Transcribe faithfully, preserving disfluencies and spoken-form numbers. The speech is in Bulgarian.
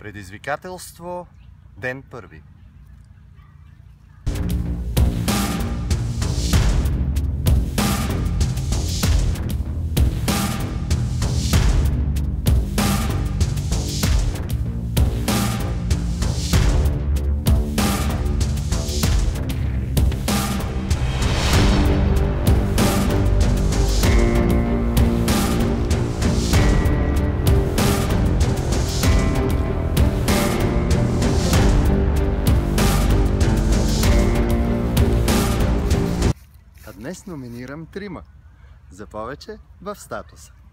Предизвикателство, ден първи. А днес номинирам трима. За повече в статуса.